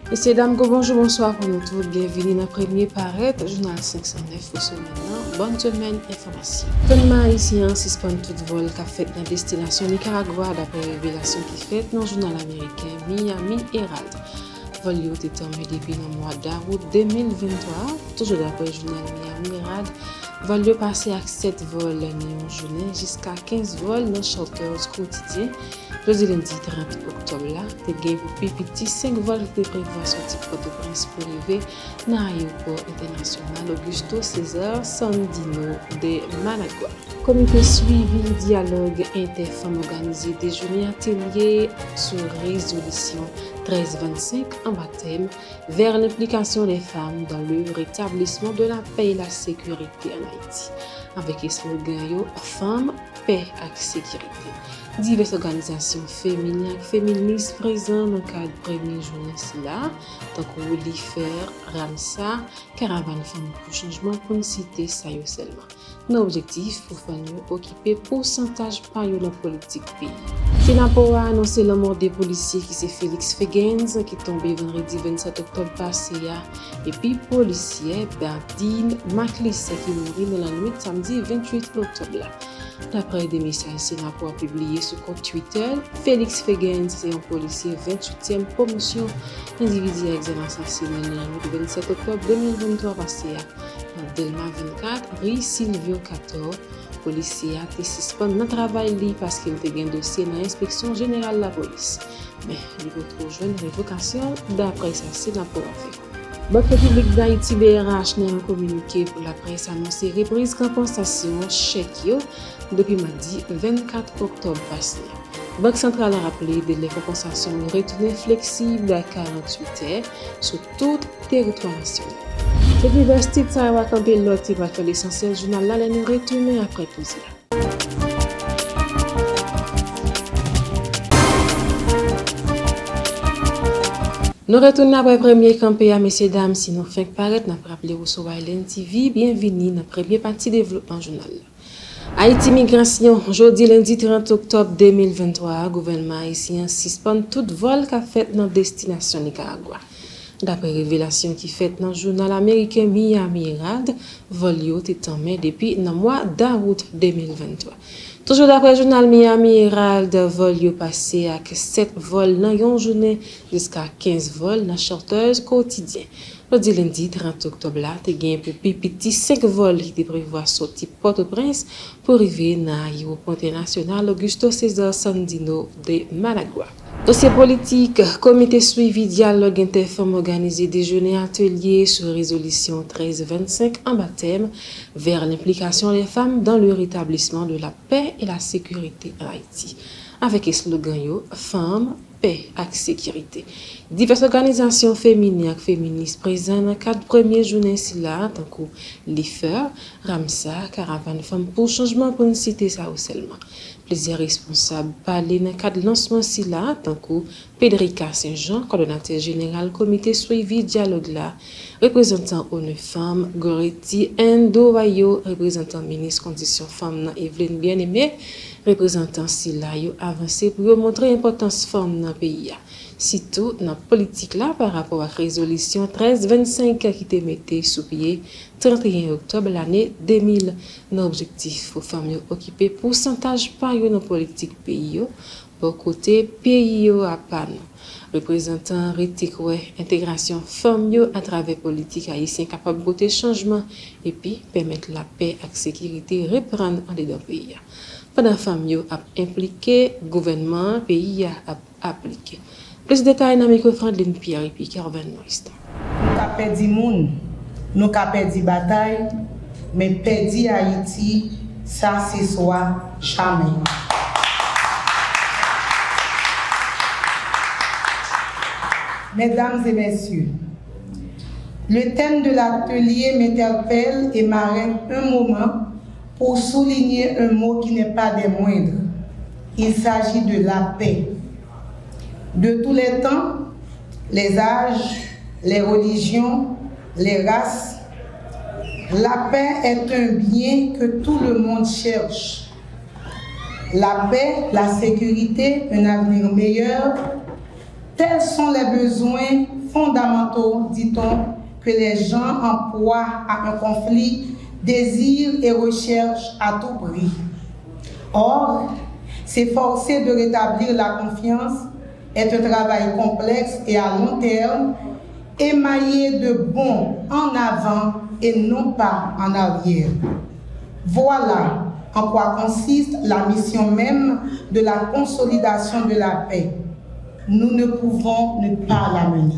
Messieurs, dames, bonjour, bonsoir pour nous tous. Bienvenue dans le premier paraître, journal 509 pour ce maintenant. Bonne semaine, information. Gouvernement haïtien suspend tout vol qu'a fait dans la destination Nicaragua d'après révélation qui fait dans le journal américain Miami Herald. Vol yo été tombé depuis le mois d'août 2023, toujours d'après le journal Miami Herald. Vol yo passé à 7 vols en journée jusqu'à 15 vols dans charters quotidiens. Jeudi lundi 30 octobre là, te gain pour petit 5 vols qui prévoit sortir Port-au-Prince pour arriver dans l'aéroport international Augusto César Sandino de Managua. Comité suivi dialogue interfemme organisé déjeuner atelier sur résolution 1325 en baptême vers l'implication des femmes dans le rétablissement de la paix et la sécurité en Haïti. Avec le slogan Femmes, paix et sécurité. Diverses organisations féminines et féministes présentes dans le cadre de première journée là, tant que l'IFER, Ramsa, Caravane Femmes pour Changement pour ne citer ça seulement. Nos objectifs pour faire occuper pourcentage par la politique pays. Sénapor a annoncé la mort des policiers qui c'est Félix Fegens qui est tombé vendredi 27 octobre passé et puis policier Berdine Maclis qui mourit dans la nuit de samedi 28 octobre. D'après des messages Sénapor publiés sur compte Twitter, Félix Fegens est un policier 28e promotion individu excellence assassiné dans la nuit du 27 octobre 2023 passé dans Delma 24, rue Silvio 14. Policier a été suspendu dans le travail parce qu'il a un dossier dans l'inspection générale de la police. Mais il faut trop jeune révocation d'après ça Sénapor a fait. Banque République d'Haïti BRH n'a un communiqué pour la presse annoncé reprise compensation chèque depuis mardi 24 octobre passé. Banque centrale a rappelé de les compensations retournées flexibles à 48 heures sur tout territoire national. C'est divers titres à avoir campé l'autre qui va faire l'essentiel journal là nous retourner après tout cela. Nous retournons après le premier campé à messieurs dames si nous faisons paraître nous rappeler au sur Island TV bienvenue dans la première partie développement journal. Haïti Migration, jeudi lundi 30 octobre 2023, gouvernement haïtien suspend tout vol qu'a fait dans destination Nicaragua. D'après révélation qui fait dans le journal américain Miami Herald, vol yo est en mai depuis le mois d'août 2023. Toujours d'après le journal Miami Herald, vol yo passé à 7 vols dans une journée jusqu'à 15 vols dans charters quotidiens. Le lundi 30 octobre là, te gain pour petit 5 vols qui te prévoit sortir Port-au-Prince pour arriver dans l'aéroport international Augusto César Sandino de Managua. Dossier politique, comité suivi dialogue interfemme organisé déjeuner atelier sur résolution 1325 en baptême vers l'implication des femmes dans le rétablissement de la paix et la sécurité en Haïti. Avec le slogan Femmes, paix et sécurité. Diverses organisations féminines et féministes présentes dans le cadre de première journée là, tant que l'IFER, Ramsa, Caravane Femmes pour Changement pour ne citer ça seulement. Plusieurs responsables parlent dans le cadre de lancement là, tant que Pedrica Saint-Jean, coordonnateur général comité suivi dialogue là, représentant ONU Femmes, Goretti Ndowayo, représentant ministre conditions femmes Evelyne Bien-Aimé, représentant Sila yo avancé pour montrer l'importance femmes dans le pays. Surtout dans la politique là par rapport à la résolution 1325 qui était mise sous pied 31 octobre l'année 2000. L'objectif pour femmes occuper pourcentage par dans la politique pays pour côté pays à pan. Représentant Ritik intégration femmes à travers politique haïtien capable de changement et puis permettre la paix et la sécurité reprendre en dedans pays. Pendant femmes a impliqué gouvernement pays a appliqué. Plus de détails dans le microphone de Pierre et puis Carvan Noist. Nous avons perdu le monde, nous avons perdu la bataille, mais perdu Haïti, ça c'est soit jamais. Mesdames et messieurs, le thème de l'atelier m'interpelle et m'arrête un moment pour souligner un mot qui n'est pas des moindres. Il s'agit de la paix. De tous les temps, les âges, les religions, les races, la paix est un bien que tout le monde cherche. La paix, la sécurité, un avenir meilleur, tels sont les besoins fondamentaux, dit-on, que les gens en proie à un conflit désirent et recherchent à tout prix. Or, s'efforcer de rétablir la confiance est un travail complexe et à long terme, émaillé de bonds en avant et non pas en arrière. Voilà en quoi consiste la mission même de la consolidation de la paix. Nous ne pouvons ne pas la mener.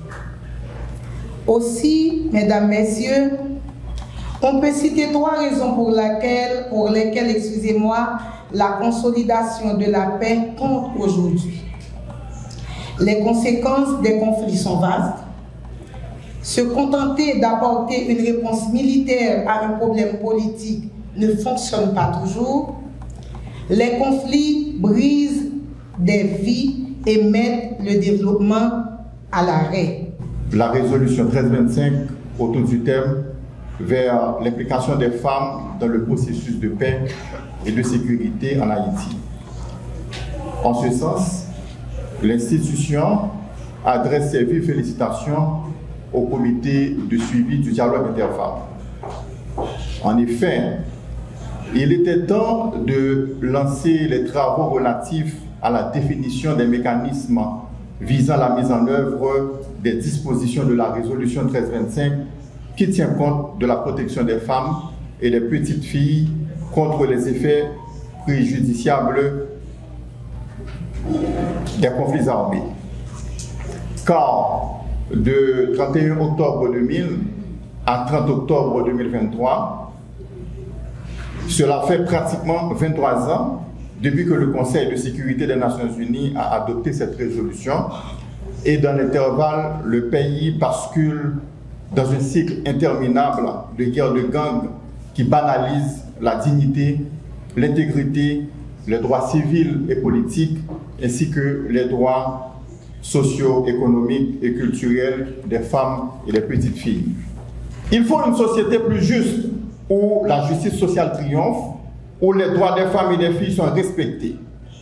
Aussi, mesdames, messieurs, on peut citer 3 raisons pour lesquelles, excusez-moi, la consolidation de la paix compte aujourd'hui. Les conséquences des conflits sont vastes. Se contenter d'apporter une réponse militaire à un problème politique ne fonctionne pas toujours. Les conflits brisent des vies et mettent le développement à l'arrêt. La résolution 1325 autour du thème vers l'implication des femmes dans le processus de paix et de sécurité en Haïti. En ce sens, l'institution adresse ses vives félicitations au comité de suivi du dialogue interfemmes. En effet, il était temps de lancer les travaux relatifs à la définition des mécanismes visant la mise en œuvre des dispositions de la résolution 1325 qui tient compte de la protection des femmes et des petites filles contre les effets préjudiciables des conflits armés. Car de 31 octobre 2000 à 30 octobre 2023, cela fait pratiquement 23 ans depuis que le Conseil de sécurité des Nations Unies a adopté cette résolution et dans l'intervalle, le pays bascule dans un cycle interminable de guerres de gangs qui banalise la dignité, l'intégrité, les droits civils et politiques ainsi que les droits sociaux, économiques et culturels des femmes et des petites filles. Il faut une société plus juste où la justice sociale triomphe, où les droits des femmes et des filles sont respectés.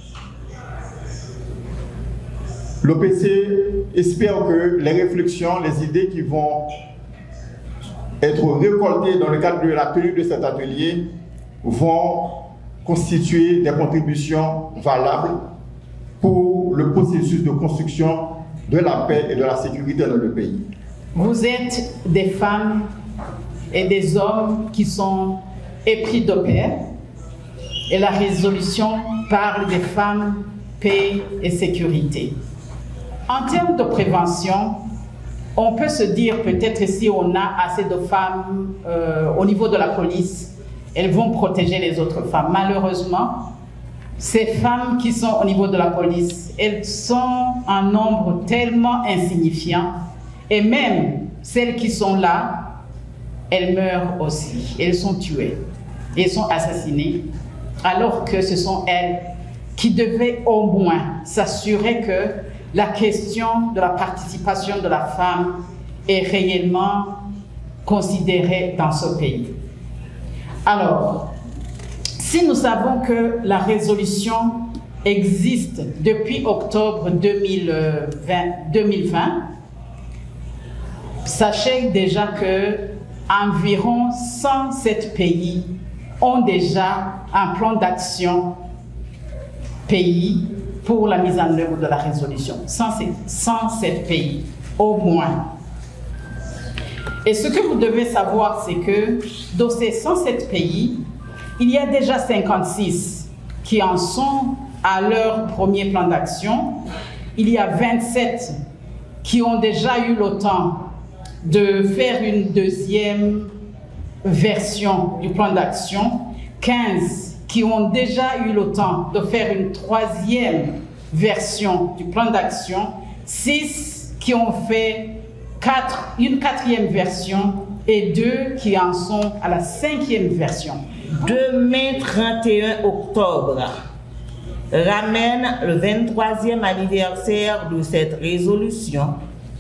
L'OPC espère que les réflexions, les idées qui vont être récoltées dans le cadre de la tenue de cet atelier vont constituer des contributions valables pour le processus de construction de la paix et de la sécurité dans le pays. Vous êtes des femmes et des hommes qui sont épris de paix et la résolution parle des femmes, paix et sécurité. En termes de prévention, on peut se dire peut-être si on a assez de femmes au niveau de la police, elles vont protéger les autres femmes. Malheureusement, ces femmes qui sont au niveau de la police, elles sont en nombre tellement insignifiant et même celles qui sont là, elles meurent aussi, elles sont tuées, elles sont assassinées, alors que ce sont elles qui devaient au moins s'assurer que la question de la participation de la femme est réellement considérée dans ce pays. Alors, si nous savons que la résolution existe depuis octobre 2020, sachez déjà que environ 107 pays ont déjà un plan d'action pays pour la mise en œuvre de la résolution. 107 pays, au moins. Et ce que vous devez savoir, c'est que dans ces 107 pays, il y a déjà 56 qui en sont à leur premier plan d'action. Il y a 27 qui ont déjà eu le temps de faire une deuxième version du plan d'action, 15 qui ont déjà eu le temps de faire une troisième version du plan d'action, 6 qui ont fait une quatrième version et 2 qui en sont à la 5e version. Demain 31 octobre ramène le 23e anniversaire de cette résolution.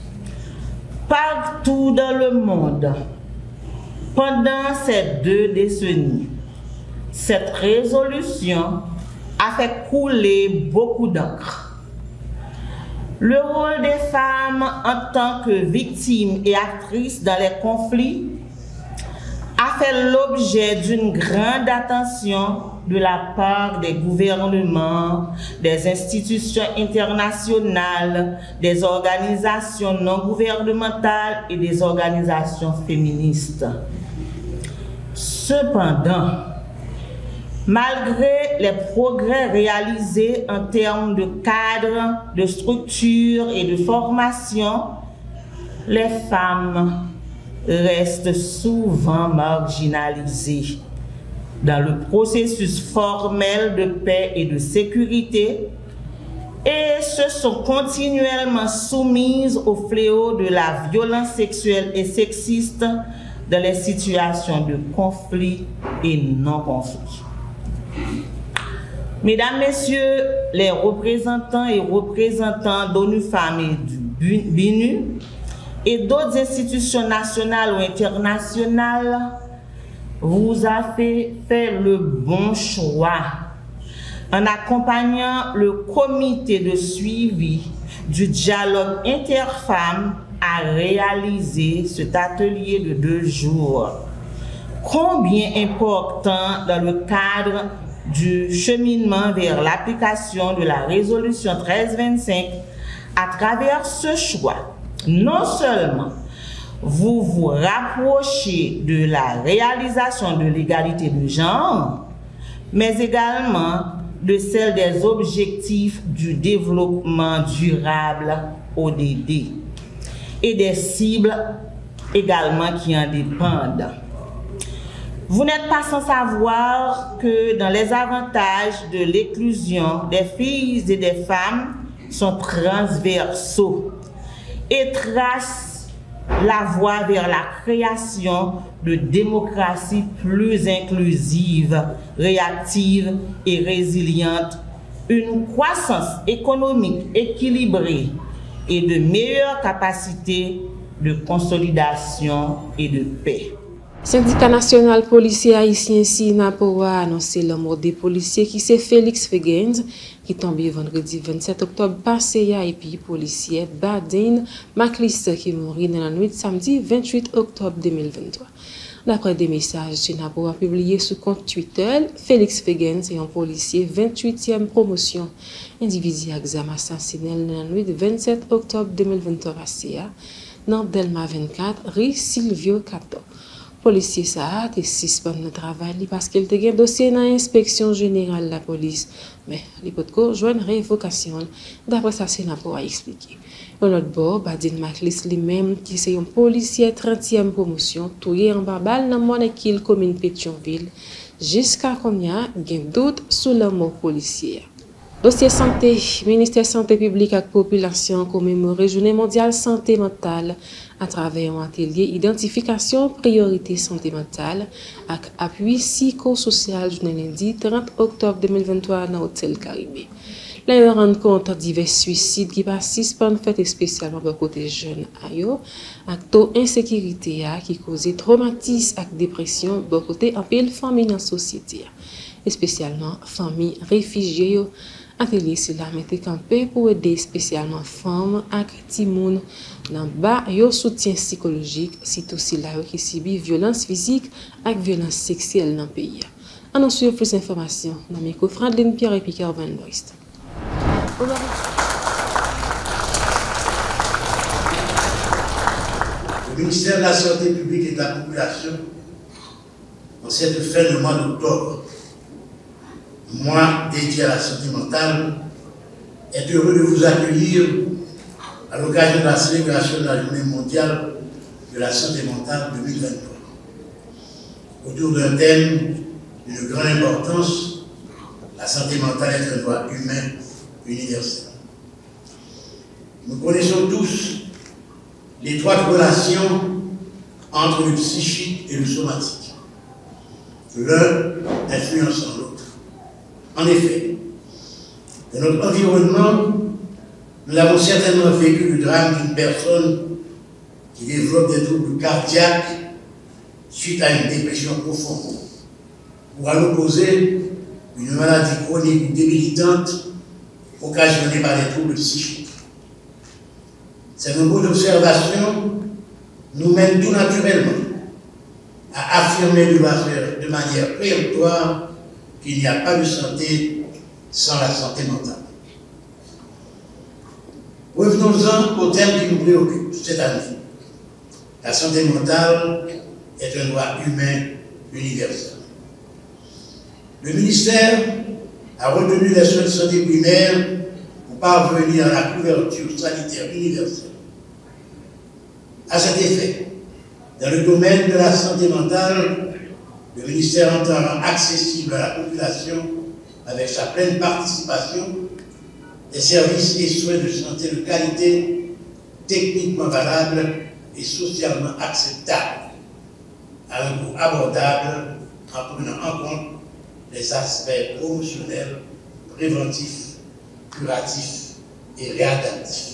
Partout dans le monde, pendant ces 2 décennies, cette résolution a fait couler beaucoup d'encre. Le rôle des femmes en tant que victimes et actrices dans les conflits a fait l'objet d'une grande attention de la part des gouvernements, des institutions internationales, des organisations non gouvernementales et des organisations féministes. Cependant, malgré les progrès réalisés en termes de cadre, de structure et de formation, les femmes restent souvent marginalisées dans le processus formel de paix et de sécurité et se sont continuellement soumises au fléau de la violence sexuelle et sexiste dans les situations de conflit et non-conflit. Mesdames, Messieurs, les représentants et représentantes d'ONU Femmes et du BINU et d'autres institutions nationales ou internationales, vous avez fait le bon choix en accompagnant le comité de suivi du dialogue interfemmes à réaliser cet atelier de 2 jours. Combien important dans le cadre du cheminement vers l'application de la résolution 1325 à travers ce choix. Non seulement vous vous rapprochez de la réalisation de l'égalité de genre, mais également de celle des objectifs du développement durable ODD et des cibles également qui en dépendent. Vous n'êtes pas sans savoir que dans les avantages de l'éclosion des filles et des femmes sont transversaux et tracent la voie vers la création de démocraties plus inclusives, réactives et résilientes, une croissance économique équilibrée et de meilleures capacités de consolidation et de paix. Syndicat national policier haïtien SINAPO a annoncé la mort des policiers qui c'est Félix Fegens qui tombé vendredi 27 octobre passé et puis policier Badin Maclis qui mourit dans la nuit de samedi 28 octobre 2023. D'après des messages, SINAPO a publié sur compte Twitter, Félix Fegens est un policier 28e promotion individu à examen assassinel dans la nuit de 27 octobre 2023 passé dans Delma 24, rue Silvio Cato. Policier ça a été suspendu le travail parce qu'il était un dossier dans l'inspection générale de la police. Mais il peut jouer une révocation. D'après ça, SINAPO a expliqué. De l'autre bord, Badin Maclis lui-même, qui est un policier 30e promotion, tué en Barbal dans Monekil, commune Pétionville, jusqu'à qu'on y a un doute sur la mort policière. Dossier santé, ministère santé publique et population commémore Journée mondiale santé mentale à travers un atelier identification priorité santé mentale avec appui psychosocial journée lundi 30 octobre 2023 dans l'hôtel Caribé. Là, on rend compte divers suicides qui participent à une fête spécialement pour côté jeunes ayo, avec taux insécurité qui cause traumatisme et dépression pour côté en pile famille dans la société, et spécialement famille réfugiées. Atelier cela mette campé pour aider spécialement femmes et timoun dans bas yo soutien psychologique sitôt si là qui subit violence physique et violence sexuelle dans le pays. Annonce plus d'informations dans micro Franklin Pierre et Pierre Van Boist. Le ministère de la Santé publique et de la Population, en cette fin de mois d'octobre, mois dédié à la santé mentale, est heureux de vous accueillir à l'occasion de la célébration de la Journée mondiale de la santé mentale 2023. Autour d'un thème d'une grande importance, la santé mentale est un droit humain universel. Nous connaissons tous l'étroite relation entre le psychique et le somatique. L'un influençant l'autre. En effet, dans notre environnement, nous avons certainement vécu le drame d'une personne qui développe des troubles cardiaques suite à une dépression profonde, ou à l'opposé, une maladie chronique ou débilitante occasionnée par des troubles psychiques. Ces nombreuses observations nous mènent tout naturellement à affirmer de manière péremptoire qu'il n'y a pas de santé sans la santé mentale. Revenons-en au thème qui nous préoccupe cette année. La santé mentale est un droit humain universel. Le ministère a retenu les soins de santé primaires pour parvenir à la couverture sanitaire universelle. À cet effet, dans le domaine de la santé mentale, le ministère entend rendre accessible à la population, avec sa pleine participation, des services et soins de santé de qualité, techniquement valables et socialement acceptables, à un coût abordable en prenant en compte les aspects promotionnels, préventifs, curatifs et réadaptatifs.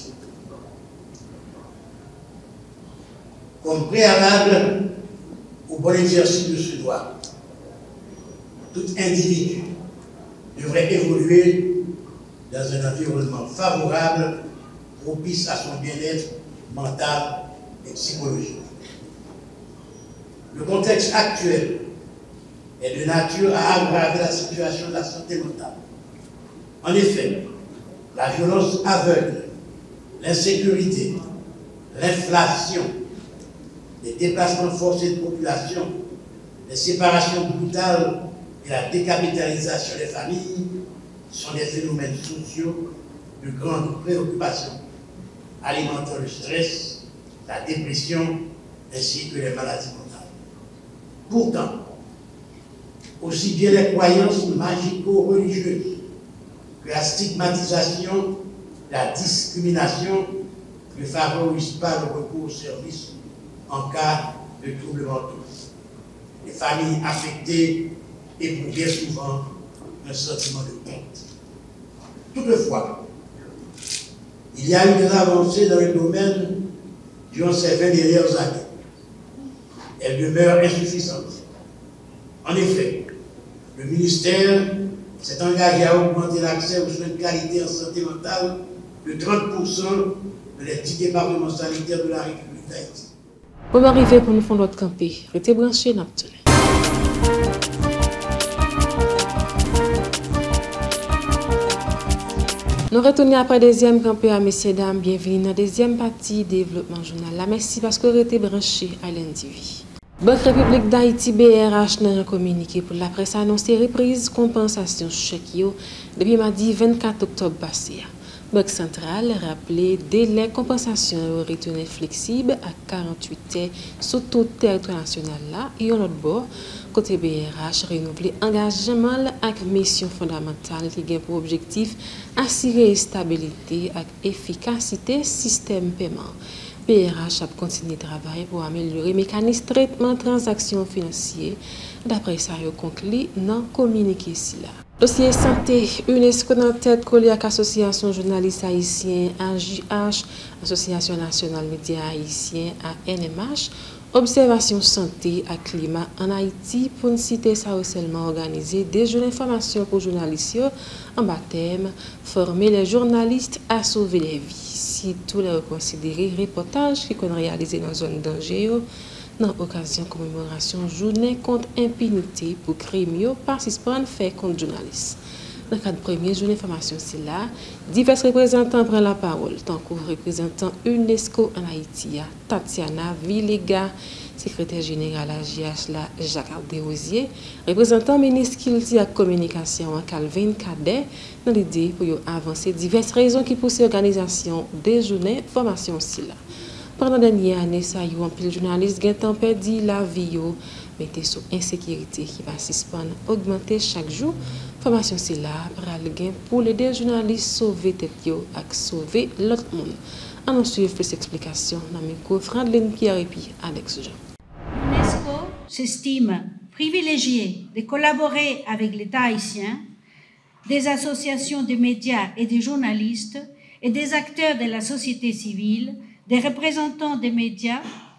Comme préalable au bon exercice de ce droit, tout individu devrait évoluer dans un environnement favorable, propice à son bien-être mental et psychologique. Le contexte actuel est de nature à aggraver la situation de la santé mentale. En effet, la violence aveugle, l'insécurité, l'inflation, les déplacements forcés de population, les séparations brutales et la décapitalisation des familles sont des phénomènes sociaux de grande préoccupation, alimentant le stress, la dépression ainsi que les maladies mentales. Pourtant, aussi bien les croyances magico-religieuses que la stigmatisation, la discrimination ne favorisent pas le recours au service en cas de troubles mentaux. Les familles affectées éprouvent bien souvent un sentiment de honte. Toutefois, il y a eu des avancées dans le domaine durant ces 20 dernières années. Elles demeurent insuffisantes. En effet, le ministère s'est engagé à augmenter l'accès aux soins de qualité en santé mentale de 30% dans les 10 départements sanitaires de la République d'Haïti. Pour arriver pour nous faire notre campé, restez branchés dans le Nous retournons après deuxième campé à messieurs dames. Bienvenue dans la deuxième partie développement journal. La merci parce que vous êtes branchés à l'NTV. Banque République d'Haïti BRH dans un communiqué pour la presse annoncé reprise compensation chèque depuis mardi 24 octobre passé. Banque centrale rappelé délai compensation retourné flexible à 48 heures sur tout le territoire national là et en autre bord côté BRH renouveler engagement avec mission fondamentale qui a pour objectif assurer stabilité et efficacité système paiement. BRH a continué de travailler pour améliorer le mécanisme de traitement de transactions financières. D'après ça, il conclut dans le communiqué ici. Dossier santé, UNESCO dans tête collé avec l'Association journaliste haïtien AJH, Association nationale médias haïtiens ANMH, observation santé à climat en Haïti pour ne citer ça seulement organisé des jours d'information pour journalistes en baptême, former les journalistes à sauver les vies. Si tous les reconsidérer reportages qui sont réalisés dans la zone danger dans l'occasion commémoration journée contre impunité pour crimes participants fait contre journalistes. Dans le cadre de première journée d'information, c'est là, divers représentants prennent la parole, tant que représentant UNESCO en Haïti, Tatiana Villega, secrétaire général à JH, Jacques Desrosiers, représentant ministre Kilti à communication, Calvin Cadet, dans l'idée pour avancer diverses raisons qui poussent l'organisation des journées de formation. Pendant la dernière année, ça y a un pile journaliste qui a perdu la vie, mettez sur insécurité qui va suspendre, augmenter chaque jour. Formation c'est là pour aider les journalistes à sauver tête et sauver l'autre monde. On suivre plus d'explications dans le micro Frandeline Pierre et puis Alex Jean. L'UNESCO s'estime privilégié de collaborer avec l'État haïtien, des associations de médias et des journalistes et des acteurs de la société civile, des représentants des médias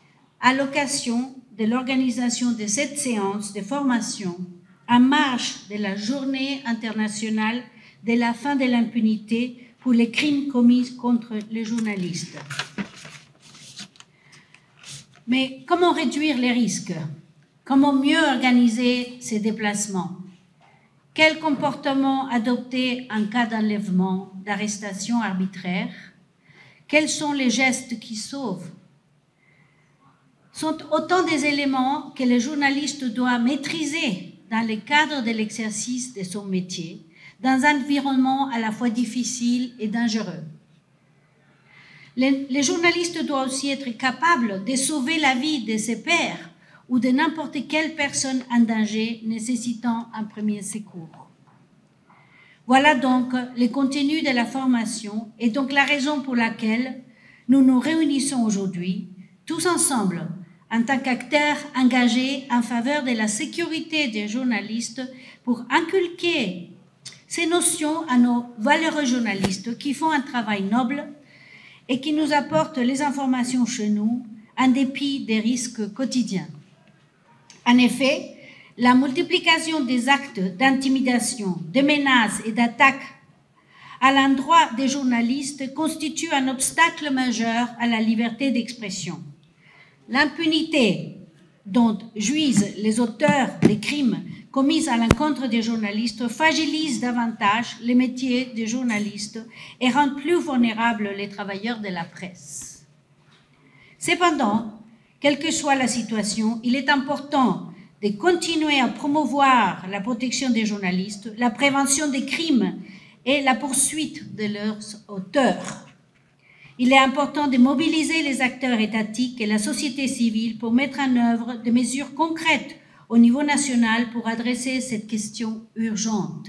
à l'occasion de l'organisation de cette séance de formation en marge de la Journée internationale de la fin de l'impunité pour les crimes commis contre les journalistes. Mais comment réduire les risques? Comment mieux organiser ces déplacements? Quel comportement adopter en cas d'enlèvement, d'arrestation arbitraire? Quels sont les gestes qui sauvent? Sont autant des éléments que le journaliste doit maîtriser dans le cadre de l'exercice de son métier, dans un environnement à la fois difficile et dangereux. Le journaliste doit aussi être capable de sauver la vie de ses pairs ou de n'importe quelle personne en danger nécessitant un premier secours. Voilà donc le contenu de la formation et donc la raison pour laquelle nous nous réunissons aujourd'hui, tous ensemble, en tant qu'acteurs engagés en faveur de la sécurité des journalistes pour inculquer ces notions à nos valeureux journalistes qui font un travail noble et qui nous apportent les informations chez nous en dépit des risques quotidiens. En effet, la multiplication des actes d'intimidation, de menaces et d'attaques à l'endroit des journalistes constitue un obstacle majeur à la liberté d'expression. L'impunité dont jouissent les auteurs des crimes commis à l'encontre des journalistes fragilise davantage les métiers des journalistes et rend plus vulnérables les travailleurs de la presse. Cependant, quelle que soit la situation, il est important de continuer à promouvoir la protection des journalistes, la prévention des crimes et la poursuite de leurs auteurs. Il est important de mobiliser les acteurs étatiques et la société civile pour mettre en œuvre des mesures concrètes au niveau national pour adresser cette question urgente.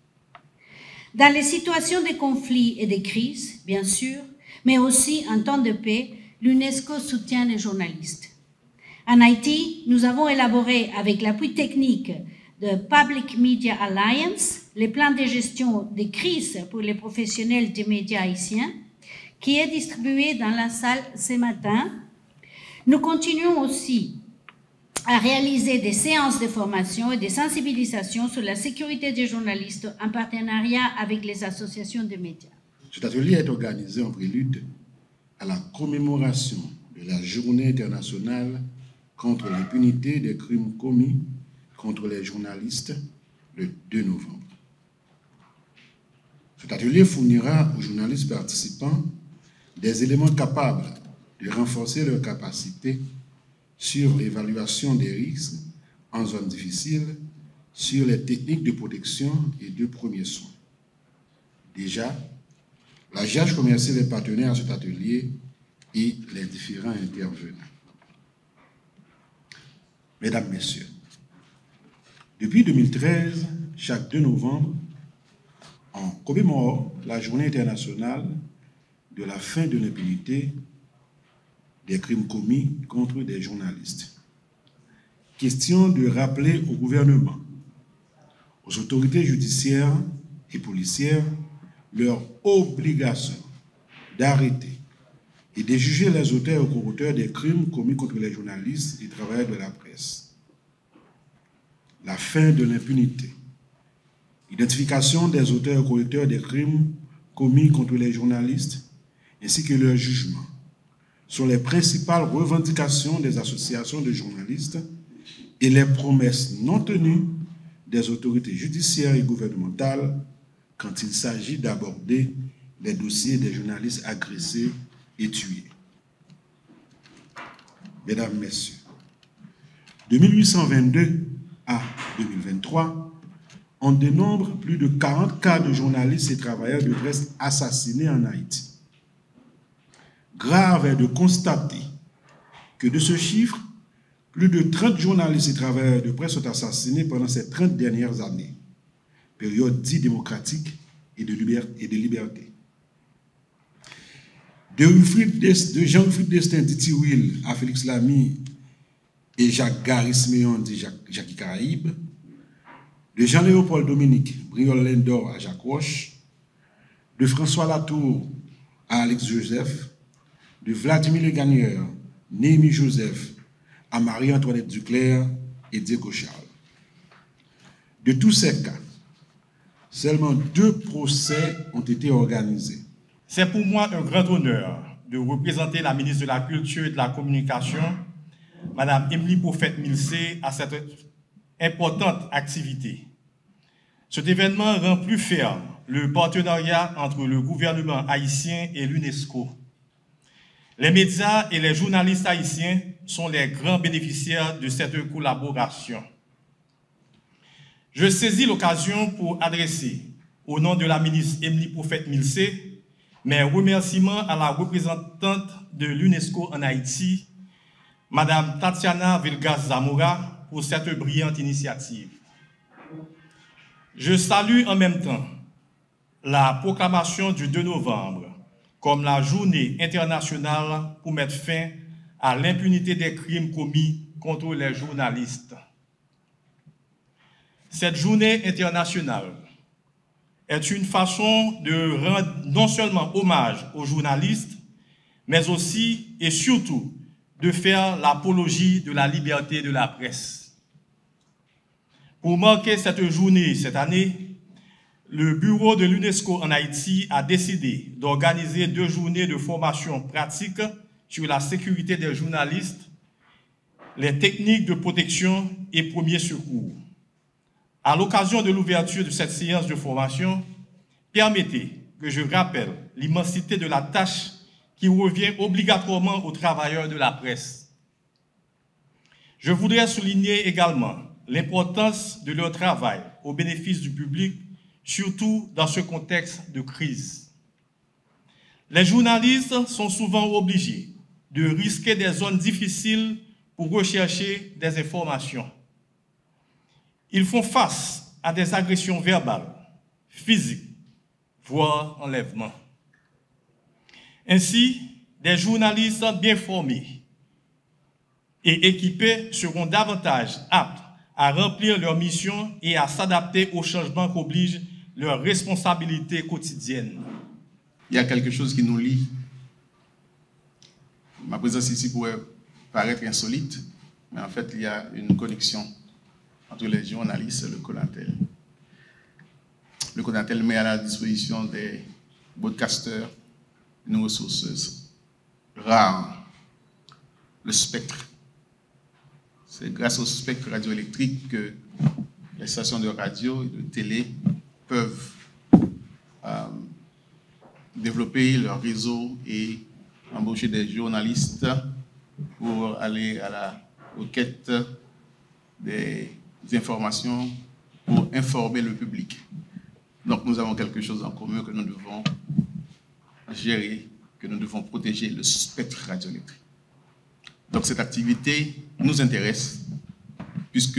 Dans les situations de conflit et de crise, bien sûr, mais aussi en temps de paix, l'UNESCO soutient les journalistes. En Haïti, nous avons élaboré avec l'appui technique de Public Media Alliance les plans de gestion des crises pour les professionnels des médias haïtiens, qui est distribué dans la salle ce matin. Nous continuons aussi à réaliser des séances de formation et de sensibilisation sur la sécurité des journalistes en partenariat avec les associations de médias. Cet atelier est organisé en prélude à la commémoration de la Journée internationale contre l'impunité des crimes commis contre les journalistes le 2 novembre. Cet atelier fournira aux journalistes participants des éléments capables de renforcer leurs capacités sur l'évaluation des risques en zone difficile, sur les techniques de protection et de premiers soins. Déjà, la JH remercie les partenaires à cet atelier et les différents intervenants. Mesdames, Messieurs, depuis 2013, chaque 2 novembre, on commémore la Journée internationale de la fin de l'impunité des crimes commis contre des journalistes. Question de rappeler au gouvernement, aux autorités judiciaires et policières, leur obligation d'arrêter et de juger les auteurs ou co-auteurs des crimes commis contre les journalistes et travailleurs de la presse. La fin de l'impunité. Identification des auteurs et co-auteurs des crimes commis contre les journalistes ainsi que leur jugement sont les principales revendications des associations de journalistes et les promesses non tenues des autorités judiciaires et gouvernementales quand il s'agit d'aborder les dossiers des journalistes agressés et tués. Mesdames, Messieurs, de 1822 à 2023, on dénombre plus de 40 cas de journalistes et travailleurs de presse assassinés en Haïti. Grave est de constater que de ce chiffre, plus de 30 journalistes et travailleurs de presse sont assassinés pendant ces 30 dernières années, période dite démocratique et de liberté. De Jean-Wilfried Destin dit Will à Félix Lamy et Jacques Garis-Méon dit Jacques Caraïbe, de Jean-Léopold Dominique Briol Lendor à Jacques Roche, de François Latour à Alex Joseph, de Vladimir Le Gagneur, Néhémie Joseph à Marie-Antoinette Duclerc et Diego Charles. De tous ces cas, seulement 2 procès ont été organisés. C'est pour moi un grand honneur de représenter la ministre de la Culture et de la Communication Madame Emily Prophète-Milsé à cette importante activité. Cet événement rend plus ferme le partenariat entre le gouvernement haïtien et l'UNESCO. Les médias et les journalistes haïtiens sont les grands bénéficiaires de cette collaboration. Je saisis l'occasion pour adresser, au nom de la ministre Emily Prophète-Milsé, mes remerciements à la représentante de l'UNESCO en Haïti, Madame Tatiana Vilgas-Zamora, pour cette brillante initiative. Je salue en même temps la proclamation du 2 novembre comme la journée internationale pour mettre fin à l'impunité des crimes commis contre les journalistes. Cette journée internationale est une façon de rendre non seulement hommage aux journalistes, mais aussi et surtout de faire l'apologie de la liberté de la presse. Pour marquer cette journée cette année, le bureau de l'UNESCO en Haïti a décidé d'organiser 2 journées de formation pratique sur la sécurité des journalistes, les techniques de protection et premiers secours. À l'occasion de l'ouverture de cette séance de formation, permettez que je rappelle l'immensité de la tâche qui revient obligatoirement aux travailleurs de la presse. Je voudrais souligner également l'importance de leur travail au bénéfice du public, surtout dans ce contexte de crise. Les journalistes sont souvent obligés de risquer des zones difficiles pour rechercher des informations. Ils font face à des agressions verbales, physiques, voire enlèvements. Ainsi, des journalistes bien formés et équipés seront davantage aptes à remplir leur mission et à s'adapter aux changements qu'obligent leurs responsabilités quotidiennes. Il y a quelque chose qui nous lie. Ma présence ici pourrait paraître insolite, mais en fait, il y a une connexion entre les journalistes et le CONATEL. Le CONATEL met à la disposition des broadcasters une ressource rare, le spectre. C'est grâce au spectre radioélectrique que les stations de radio et de télé peuvent développer leur réseau et embaucher des journalistes pour aller à la requête des informations pour informer le public. Donc nous avons quelque chose en commun que nous devons gérer, que nous devons protéger, le spectre radioélectrique. Donc cette activité nous intéresse puisque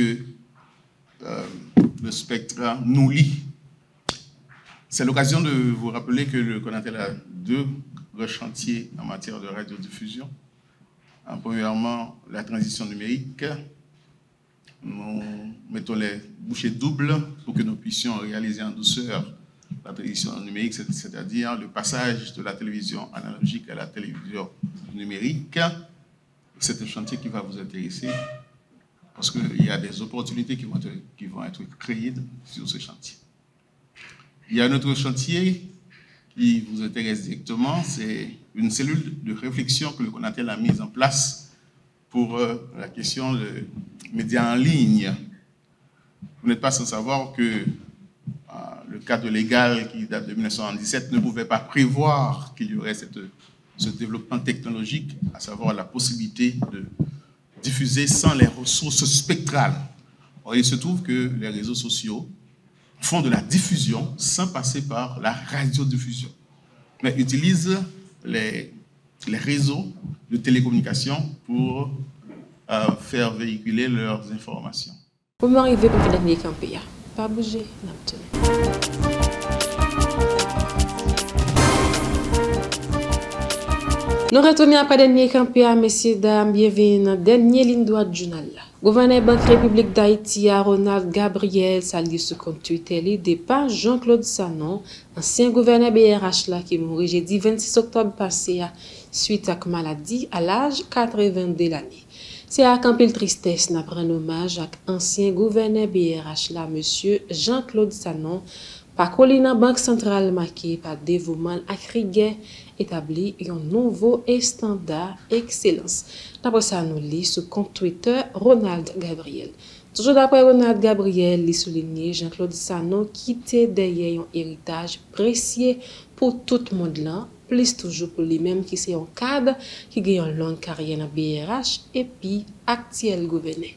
le spectre nous lie. C'est l'occasion de vous rappeler que le CONATEL a 2 grands chantiers en matière de radiodiffusion. Premièrement, la transition numérique. Nous mettons les bouchées doubles pour que nous puissions réaliser en douceur la transition numérique, c'est-à-dire le passage de la télévision analogique à la télévision numérique. C'est un chantier qui va vous intéresser parce qu'il y a des opportunités qui vont être créées sur ce chantier. Il y a un autre chantier qui vous intéresse directement, c'est une cellule de réflexion que le CONATEL a mise en place pour la question des médias en ligne. Vous n'êtes pas sans savoir que le cadre légal qui date de 1977 ne pouvait pas prévoir qu'il y aurait ce développement technologique, à savoir la possibilité de diffuser sans les ressources spectrales. Or, il se trouve que les réseaux sociaux font de la diffusion sans passer par la radiodiffusion, mais utilisent les réseaux de télécommunications pour faire véhiculer leurs informations. Pour m'arriver pour le dernier campé, pas bouger, nous retournons après le dernier campé, messieurs, dames, bienvenue dans la dernière ligne droite du journal. Gouverneur Banque République d'Haïti, Ronald Gabriel, salue ce compte Twitter, départ Jean-Claude Sanon, ancien gouverneur BRH là, qui mourit jeudi 26 octobre passé suite à une maladie à l'âge 82 l'année. C'est à Campil Tristesse, nous prenons hommage à l'ancien gouverneur BRH là, monsieur Jean-Claude Sanon, Pakolina Banque Centrale marquée par dévouement à rigueur établi un nouveau standard excellence. D'après ça, nous lit sur compte Twitter Ronald Gabriel. Toujours d'après Ronald Gabriel, il souligne Jean-Claude Sanon qui était derrière un héritage précieux pour tout le monde là, plus toujours pour lui-même qui c'est un cadre qui gagne une longue carrière dans BRH et puis actuel gouverneur.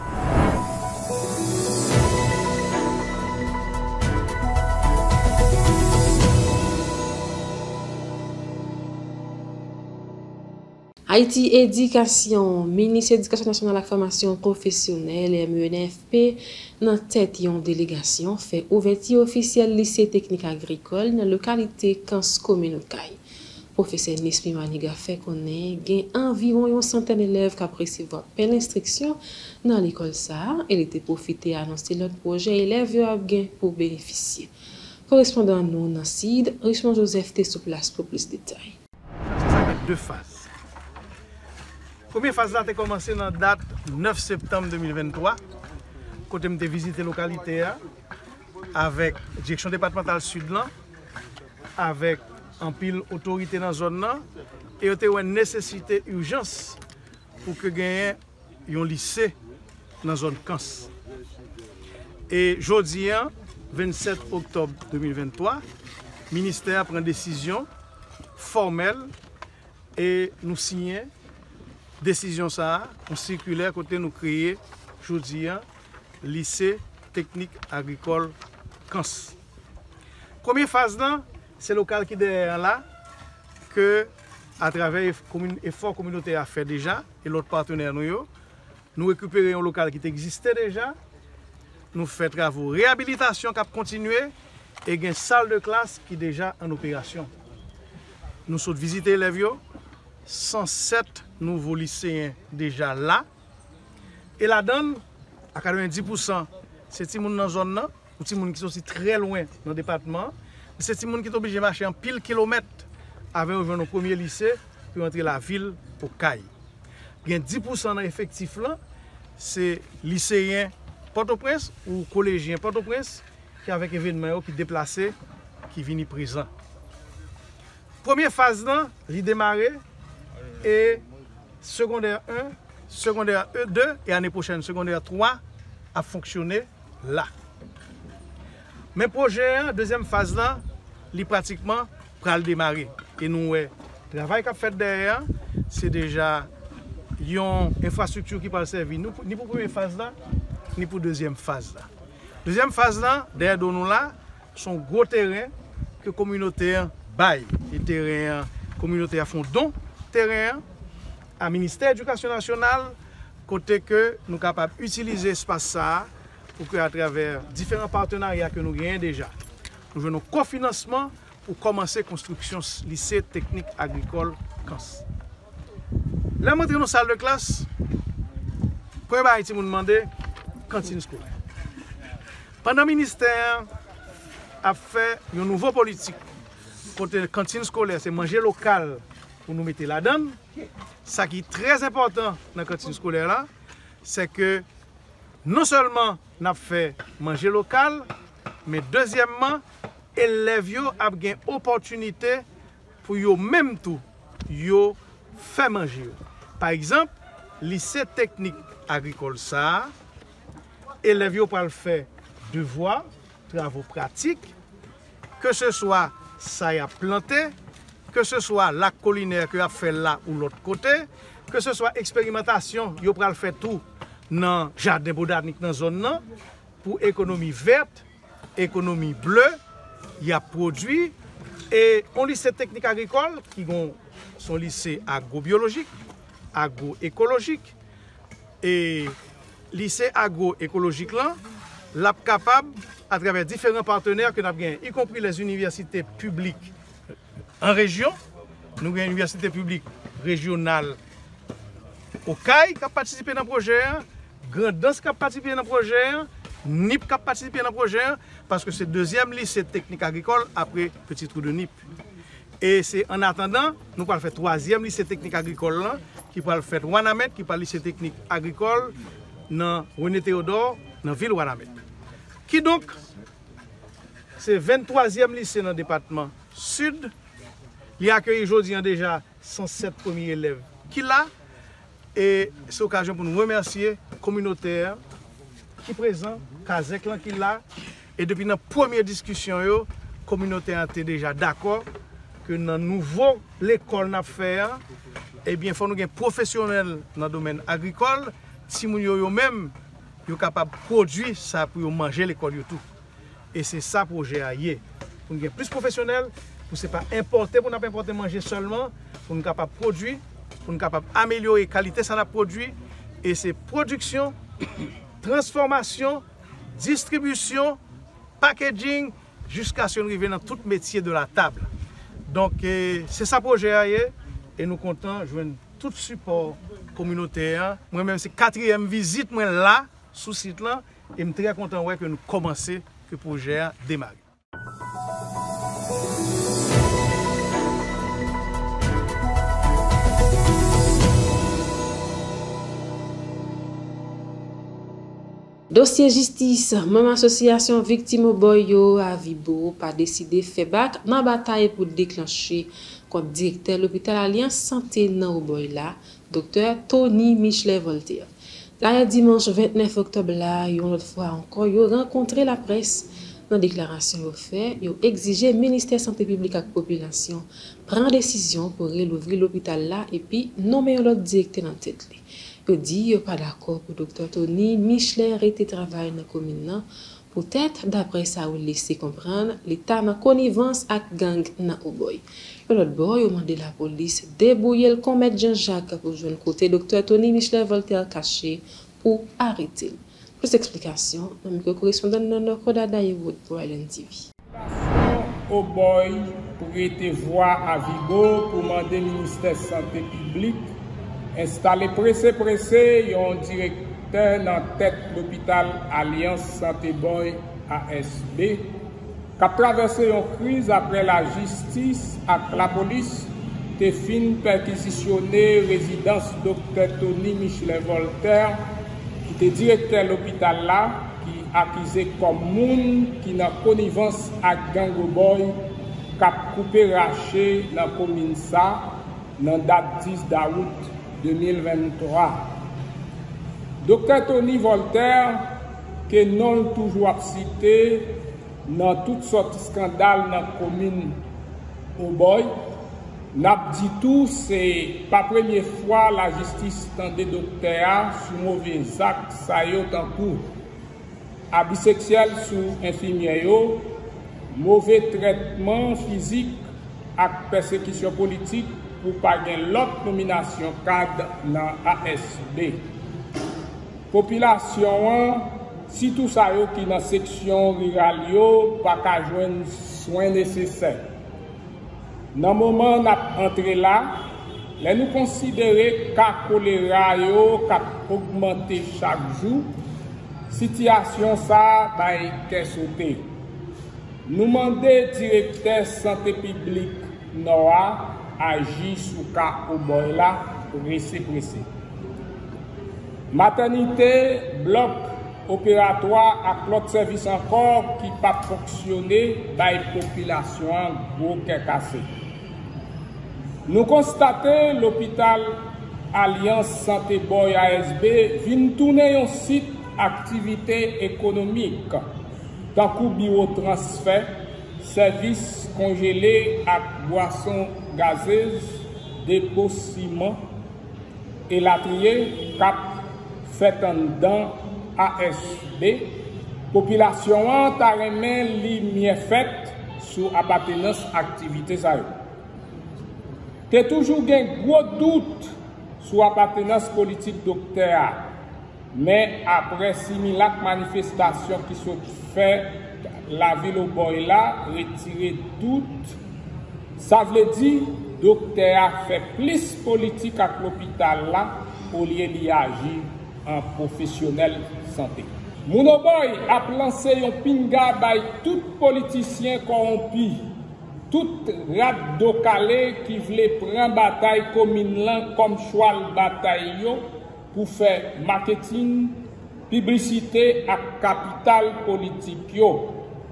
Haïti Éducation, ministre Éducation nationale et formation professionnelle, MENFP, dans tête yon délégation, fait ouverture officielle lycée technique agricole dans la localité Kans commune Kay. Professeur Nispi Maniga fait connaître qu'il y a environ une centaine d'élèves qui apprécient pleine instruction dans l'école ça. Elle était profité à annoncer l'autre projet élèves ont gain pour bénéficier. Correspondant nous dans CID, Richmond Joseph était sur place pour plus de détails. Ça fait deux phases. Première phase là a commencé dans la date 9 septembre 2023. Quand je visité la localité avec la direction départementale sud là, avec en pile autorité dans la zone là, et il y a une nécessité, urgence pour que gagne un lycée dans la zone Kans. Et jeudi 27 octobre 2023, le ministère prend une décision formelle et nous signons décision ça, on circulaire côté nous créer aujourd'hui lycée technique agricole Kans. Première phase là, c'est local qui derrière là que à travers effort communautaire à fait déjà et l'autre partenaire nous récupérons un local qui existait déjà, nous faisons travaux réhabilitation qui a continué et une salle de classe qui est déjà en opération. Nous sommes visiter les vieux 107 nouveaux lycéens déjà là. Et la donne, à 90%, c'est des gens dans la zone, ou des gens qui sont aussi très loin dans le département. C'est des gens qui sont obligés de marcher en pile kilomètre avant de nos premier lycée pour entrer la ville pour Kay. Il y a 10% dans l'effectif là, c'est lycéens Port-au-Prince ou collégiens Port-au-Prince qui avec événement qui déplacés, qui viennent présent. Première phase là, il démarré. Et secondaire 1, secondaire 2 et l'année prochaine secondaire 3 a fonctionné là. Mais projet deuxième phase là, il pratiquement pral démarrer. Et nous le travail qu'a fait derrière, c'est déjà une infrastructure qui va servir nous ni pour première phase là, ni pour deuxième phase là. Deuxième phase là, derrière nous là, sont gros terrains que communauté bail. Les terrains communautaires font don terrain à ministère de l'Éducation nationale, côté que nous sommes capables d'utiliser l'espace ça pour que à travers différents partenariats que nous gagnons déjà, nous avons un cofinancement pour commencer la construction lycée technique agricole Kans. Là, je suis dans la salle de classe, premier Haïti m'a demandé cantine scolaire. Pendant le ministère a fait une nouvelle politique côté cantine scolaire, c'est manger local. Pour nous mettre là-dedans, ce qui est très important dans la cantine scolaire là, c'est que non seulement nous avons fait manger local, mais deuxièmement, les élèves ont une opportunité pour eux même tout faire manger. Par exemple, lycée technique agricole ça, les élèves peuvent faire devoirs, travaux pratiques, que ce soit ça y a planté, que ce soit la collinaire que a fait là ou l'autre côté, que ce soit expérimentation, yo pral fait tout dans le jardin botanique dans la zone là, pour économie verte, économie bleue, il y a produit et on lycée technique agricole qui ont son lycée agrobiologique, agroécologique et lycée agroécologique là, l'a capable à travers différents partenaires que nous avons, y compris les universités publiques en région, nous avons une université publique régionale au CAI qui a participé dans le projet, Grandance qui a participé dans le projet, NIP qui a participé dans le projet, parce que c'est le deuxième lycée technique agricole après Petit Trou de NIP. Et c'est en attendant, nous allons faire le troisième lycée technique agricole là, qui va le faire Wanamet, qui va le lycée technique agricole dans René Théodore, dans la ville Wanamet. Qui donc c'est 23e lycée dans le département sud. Il accueille aujourd'hui déjà 107 premiers élèves qui là. Et c'est l'occasion pour nous remercier les communautaires qui sont présents, Kazek qui là. Et depuis notre première discussion, la communauté a été déjà d'accord que dans le nouveau l'école n'a fait, eh bien, il faut nous avoir des professionnels dans le domaine agricole, si nous eux-mêmes sont capables de produire ça pour manger l'école tout. Et c'est ça le projet à y. Pour nous avoir plus de professionnels, pour ne pas importer, pour ne pas importer manger seulement, pour nous capables de produire, pour nous capables d'améliorer la qualité de ça produit. Et c'est production, transformation, distribution, packaging, jusqu'à ce qu'on arrive dans tout métier de la table. Donc, c'est ça le projet à y. Et nous sommes contents de jouer tout support communautaire. Moi-même, c'est 4e visite moi, là, sous ce site là. Et je suis très content que nous commençons que le projet a démarré. Dossier justice, même association victime au boyo à Vibo pas décidé faire back dans bataille pour déclencher contre directeur l'hôpital Alliance Santé dans au boy là, docteur Tony Michelet Voltaire. Là dimanche 29 octobre là, une autre fois encore, yo rencontré la presse. Dans déclaration yo fait, yo exigé ministère santé publique et population prend décision pour rouvrir l'hôpital là et puis nommer l'autre directeur en tête. Yo dit yo pas d'accord pour docteur Tony Michelet arrêter travail dans la commune. Peut-être d'après ça ou laisser comprendre l'état en connivence avec gang dans Oboy. L'autre boy yo demandé la police débouiller le comète Jean-Jacques pour joindre côté docteur Tony Michelet Voltaire caché pour arrêter. Plus d'explications, dans le correspondant de notre Dadaïwood pour Island TV. Oboy pour être voix à Vigo pour demander au ministère de la Santé publique installer pressé un directeur dans la tête de l'hôpital Alliance Santé Boy ASB qui a traversé une crise après la justice et la police te fin perquisitionner résidence Dr Tony Michelet Voltaire qui était directeur de l'hôpital là qui accusé comme moun qui n'a connivence avec gang boy qui a coupé raché dans la commune ça dans date 10 d'août 2023. Dr Tony Voltaire, que non toujours cité dans toutes sortes de scandales dans la commune Oboy, n'a dit tout, c'est pas la première fois la justice tente docteur sur mauvais actes, ça y est en cours. Abus sexuel sous infirmier, mauvais traitement physique et persécution politique pour pas gagner l'autre nomination cadre dans ASB. Population, si tout ça qui dans la section rurale, pas qu'à joindre soins nécessaires. Dans le moment où nous entrons là, nous considérons que le choléra a augmenté chaque jour. Situation ça va sauter. Nous demandons au directeur de santé publique Noah agir sur le cas au boy là pour rester pressé. Maternité, bloc opératoire et l'autre service encore qui ne pas fonctionner dans la population gros cassé. Nous constatons l'hôpital Alliance Santé Boy ASB vient tourner un site activité économique tant que biotransfert, services congelés et boissons gazeuses, dépôt ciment et latrier cap fait en dedans ASB. Population a remis lumière faite sur appartenance activité ça. T'es toujours un gros doute sur appartenance politique docteur. Mais après 6 000 manifestations qui sont faites, la ville au boy là, retirer doute, ça veut dire que le docteur a fait plus politique avec l'hôpital là, au lieu d'y agir en professionnel santé. Mon boy a lancé un pinga by tout politicien corrompu, tout rat docalé qui voulait prendre bataille commune là comme choix bataille pour faire marketing, publicité et capital politique.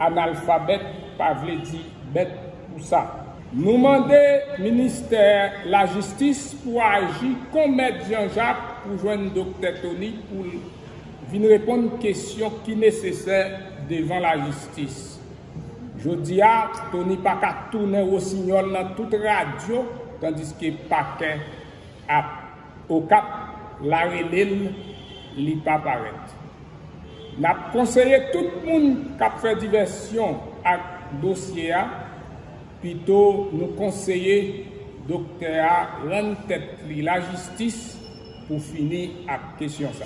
analphabète, pas vle di bête pour ça. Nous demandons ministère la justice pour agir comme Maître Jean-Jacques pour joindre docteur Tony pour venir répondre aux questions qui sont nécessaires devant la justice. Je dis à Tony pas qu'à tourner au signal dans toute radio, tandis que paquet au cap la relève li pas paraître. N'a conseillé tout le monde qui a fait diversion à dossier plutôt nous conseiller docteur à rendre tête la justice pour finir à question ça.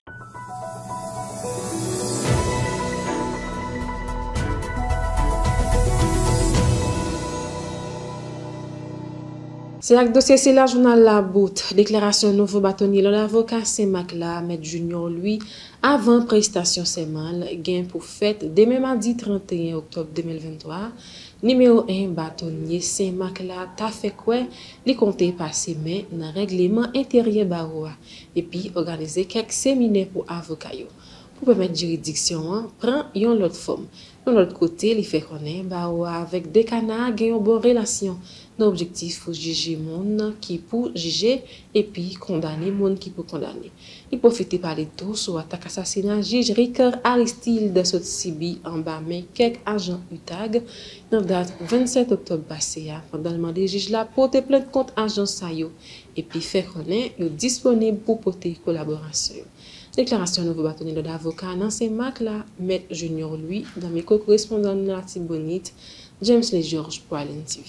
C'est avec dossier c'est la journal La Boute. Déclaration nouveau bâtonnier l'avocat Saint-Macla, Maître Junior, lui, avant prestation Semal, gain pour fête demain mardi 31 octobre 2023. Numéro 1 bâtonnier Saint-Macla t'a fait quoi? Les compter passer mais dans règlement intérieur Baroua et puis organiser quelques séminaires pour avocats. Pour permettre juridiction, prend une autre forme. De l'autre côté, il fait connaître Baroua avec des canards qui ont une bonne relation. L'objectif pour juger monde qui pour juger et puis condamner monde qui pour condamner. Il profite par les taux sur attaque assassinat juge Ricard Aristide Sotsibi en bas mais quelques agents UTAG dans date 27 octobre passé pendant le mandat juge la porter plainte contre agent Sayo et puis fait connaître disponible pour porter collaboration. Déclaration nouveau bâtonnier de l'avocat dans Saint-Macla, Maître Junior lui dans mes co-correspondants de la Tibonite James Le Georges pour Allen TV.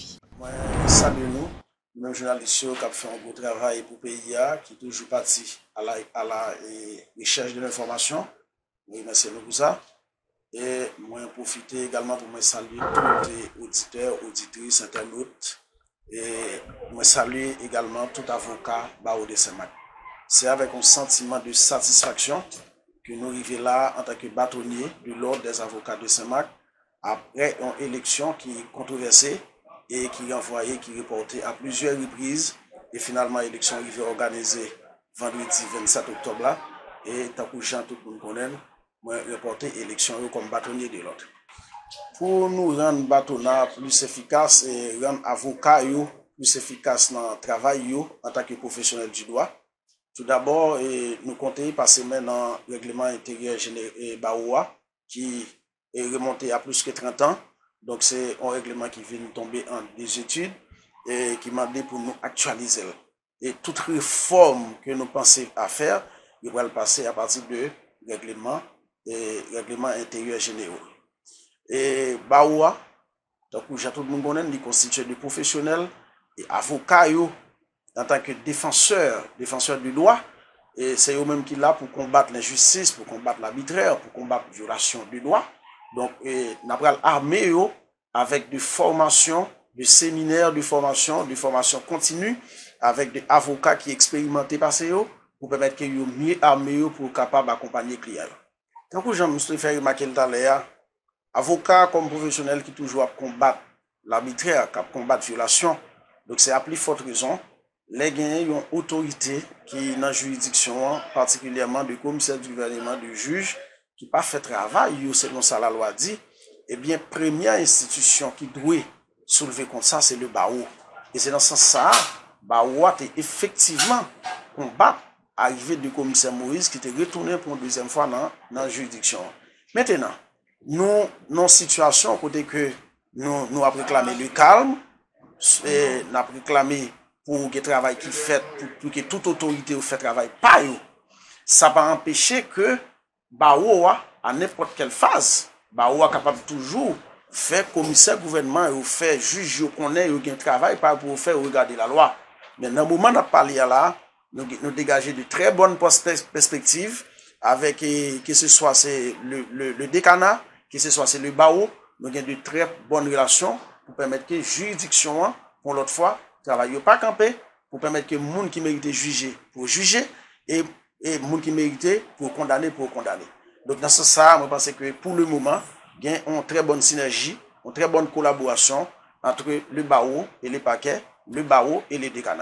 Salut nous, même journalistes qui ont fait un beau travail pour le pays, qui est toujours parti à la recherche de l'information. Oui, merci pour ça. Et moi, profiter également pour me saluer tous les auditeurs, auditrices, internautes. Et moi, saluer également tout avocat Barreau de Saint-Macla. C'est avec un sentiment de satisfaction que nous arrivons là en tant que bâtonnier de l'ordre des avocats de Saint-Macla après une élection qui est controversée et qui est envoyée, qui est reportée à plusieurs reprises. Et finalement, l'élection est organisée vendredi 27 octobre là. Et tant que Jean tout le monde connaît, moi reporté l'élection comme bâtonnier de l'autre. Pour nous rendre bâtonnat plus efficace et rendre avocat plus efficace dans le travail en tant que professionnel du droit. Tout d'abord, nous comptons passer maintenant le règlement intérieur général Baoua qui est remonté à plus que 30 ans. Donc c'est un règlement qui vient de tomber en des études et qui m'a dit pour nous actualiser. Et toute réforme que nous pensons à faire, il va le passer à partir de règlement intérieur général. Et Baoua, donc tout le monde connaît, il constitue de professionnels et avocats en tant que défenseur du droit. Et c'est eux-mêmes qui sont là pour combattre l'injustice, pour combattre l'arbitraire, pour combattre la violation du droit. Donc, nous avons armé avec des formations, des séminaires de formation continue, avec des avocats qui expérimentent par eux pour permettre qu'ils soient mieux armés pour capable d'accompagner les clients. Tant que Jean me fait remarquer tout à l'heure, avocat comme professionnel qui toujours combattre l'arbitraire, qui combattre la violation, donc c'est à plus forte raison, les gagnants ont une autorité qui est dans la juridiction, particulièrement du commissaire du gouvernement, du juge, qui n'a pas fait travail, selon ça la loi dit, eh bien, première institution qui doit soulever comme ça, c'est le Barreau. Et c'est dans ce sens, Barreau a effectivement combattre l'arrivée du commissaire Moïse qui était retourné pour une deuxième fois dans la juridiction. Maintenant, nous, dans une situation côté que nous avons réclamé le calme, et nous avons réclamé pour que le travail qui fait, pour que toute autorité fait travail par eux, ça va empêcher que Barreau, à n'importe quelle phase, Barreau est capable toujours faire commissaire gouvernement ou faire juge qu'on ait un travail pour faire regarder la loi. Mais dans le moment où nous parlons là, nous dégager de très bonnes perspectives avec que ce soit le décanat, que ce soit le Barreau, nous avons de très bonnes relations pour permettre que la juridiction, pour l'autre fois, ne travaille pas camper, pour permettre que les gens qui méritent de juger pour juger et les gens qui méritent pour condamner. Donc dans ce sens, je pense que pour le moment, il y a une très bonne synergie, une très bonne collaboration entre le Barreau et les paquets, le Barreau et les décanats.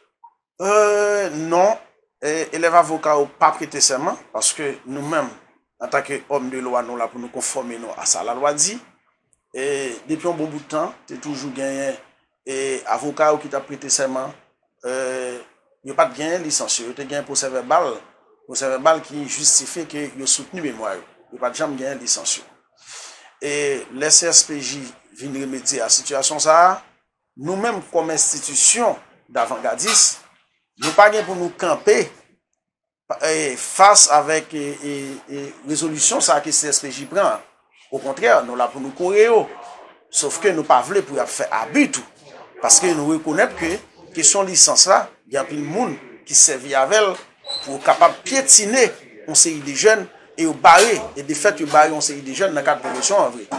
Non, élèves avocats n'ont pas prêté serment parce que nous-mêmes, en tant qu'homme de loi, nous là pour nous conformer à ça. La loi dit, et depuis un bon bout de temps, tu as toujours gagné et avocat qui t'a prêté serment, il n'y a pas de gain licencieux, tu as gagné procès verbal qui justifie que il a soutenu mémoire. Il n'y a pas de jamais gagné licencieux. Et les CSPJ viennent remédier à la situation ça. Nous-mêmes, comme institution d'avant-gardistes, nous pas gagné pour nous camper face avec résolution ça que CSPJ prend. Au contraire, nous là pour nous courir. Sauf que nous pas voulons pour faire abus tout. Parce que nous reconnaissons que question licence là, il y a plein de monde qui servent avec elle pour capable piétiner une série de jeunes et au barrer et de fait au barrer une série de jeunes dans le cadre de promotion en vrai.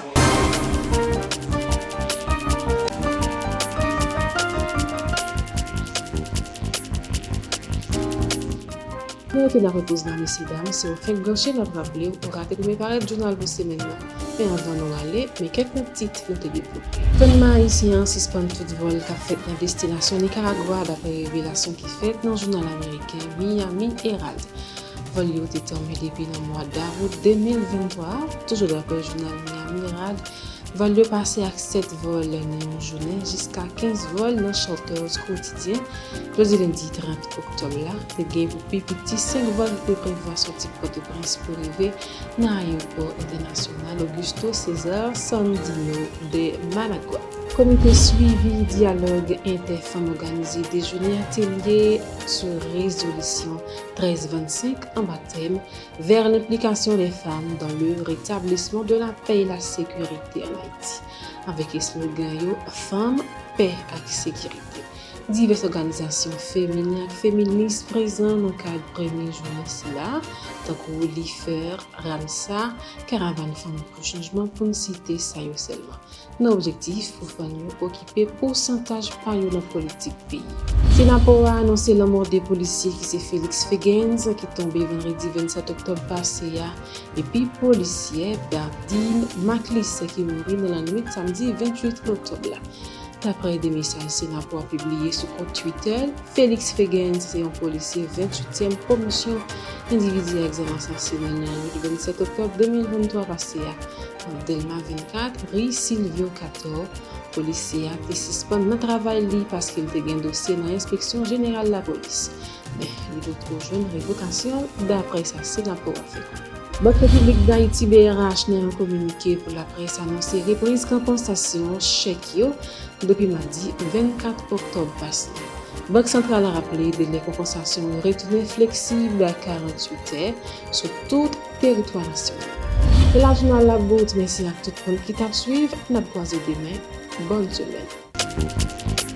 Nous avons la repose dans messieurs dames, c'est au fait gaucher notre rappelé pour rater de me paraître journal pour semaine là. Mais avant nous aller, mais quelques petites nous te développer. Gouvernement haïtien suspend tout vol qu'a fait dans destination Nicaragua d'après révélation qui fait dans le journal américain Miami Herald. Vol yo été tombé depuis le mois d'août 2023, toujours d'après le journal Miami Herald. Vol yo passé à 7 vols dans une journée jusqu'à 15 vols dans charters quotidiens. Le lundi 30 octobre là, le gain pour plus petit 5 vols de prévoir sortir Port-au-Prince pour arriver dans l'aéroport international Augusto César Sandino de Managua. Comité suivi dialogue interfemme organisé déjeuner atelier sur résolution 1325 en baptême vers l'implication des femmes dans le rétablissement de la paix et la sécurité en Haïti. Avec le slogan Femmes, paix et sécurité. Diverses organisations féminines et féministes présentes dans le cadre de la première journée là, tant que l'IFER, Ramsa, Caravane Femmes pour Changement pour ne citer ça seulement. Nos objectifs pour faire nous occuper pourcentage par la politique pays. Sénapo a annoncé la mort des policiers qui c'est Félix Fegens qui est tombé vendredi 27 octobre passé et puis policier Bardine Maclis qui est mort dans la nuit de samedi 28 octobre. D'après des messages Sénapo a publié sur compte Twitter, Félix Fegens c'est un policier 28e promotion individuelle examen assassiné le 27 octobre 2023 passé à Delma 24, rue Silvio 14. Policier a été suspendu dans le travail parce qu'il a un dossier dans l'inspection générale de la police. Mais il a trop jeune révocation d'après ça Sénapo a fait. Banque République d'Haïti BRH n'a un communiqué pour la presse annoncé reprise compensation chèque depuis mardi 24 octobre passé. Banque centrale a rappelé des délais compensation retourné flexible à 48 heures sur tout territoire national. Et la journal La Bourse, merci à tout le monde qui t'a suivi. N'a pas croisé demain. Bonne semaine.